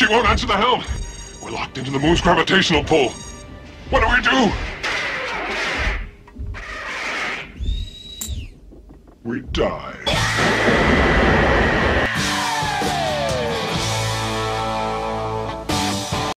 She won't answer the helm. We're locked into the moon's gravitational pull. What do we do? We die.